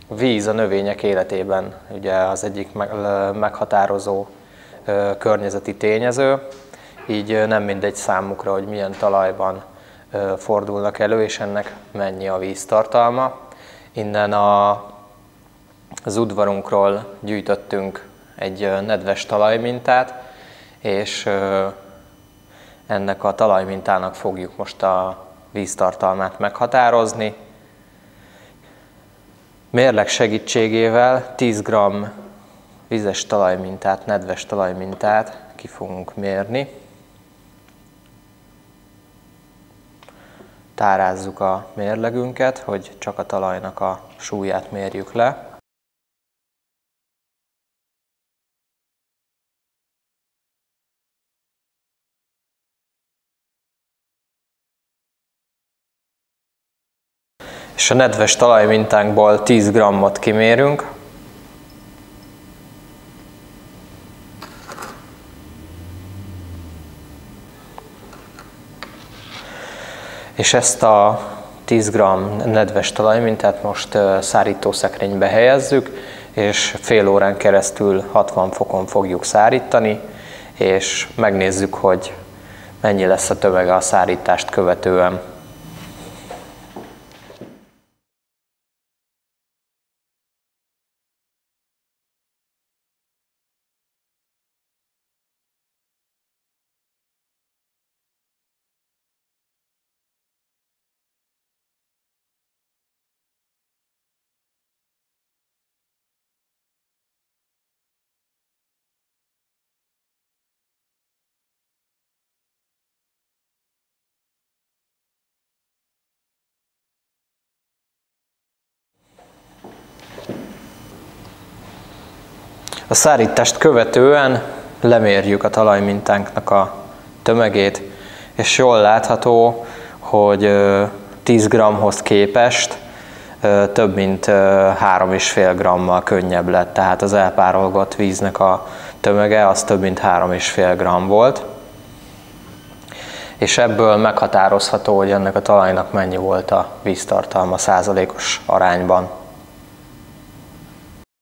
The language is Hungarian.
A víz a növények életében ugye az egyik meghatározó környezeti tényező, így nem mindegy számukra, hogy milyen talajban fordulnak elő, és ennek mennyi a víztartalma. Innen az udvarunkról gyűjtöttünk egy nedves talajmintát, és ennek a talajmintának fogjuk most a víztartalmát meghatározni. Mérleg segítségével 10 g vizes talajmintát, nedves talajmintát ki fogunk mérni. Tárázzuk a mérlegünket, hogy csak a talajnak a súlyát mérjük le. És a nedves talajmintánkból 10 g-ot kimérünk. És ezt a 10 g nedves talajmintát most szárítószekrénybe helyezzük, és fél órán keresztül 60 fokon fogjuk szárítani, és megnézzük, hogy mennyi lesz a tömege a szárítást követően. A szárítást követően lemérjük a talajmintánknak a tömegét, és jól látható, hogy 10 g-hoz képest több mint 3,5 g-mal könnyebb lett, tehát az elpárolgott víznek a tömege az több mint 3,5 g volt. És ebből meghatározható, hogy ennek a talajnak mennyi volt a víztartalma százalékos arányban.